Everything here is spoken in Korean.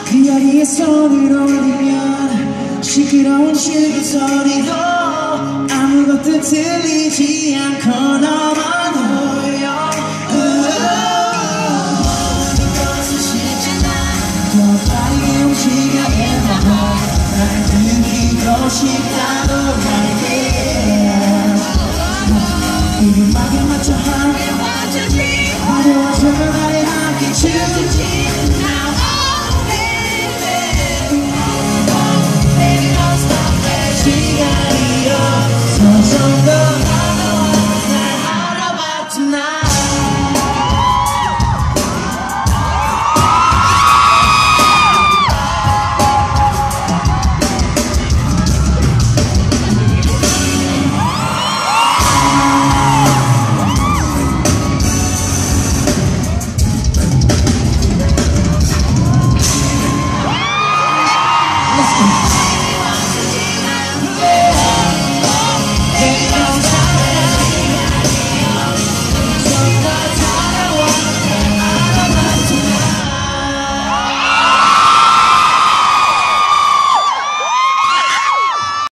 이야기의 손을 올리면 시끄러운 실기 소리도 아무것도 들리지 않고 너만 보여. 이것은 쉽지나 더 빠르게 움직여 해봐. 날 느끼고 싶다고 할게. 이 음악에 맞춰 함께 어려워져 나를 함께 춤추지.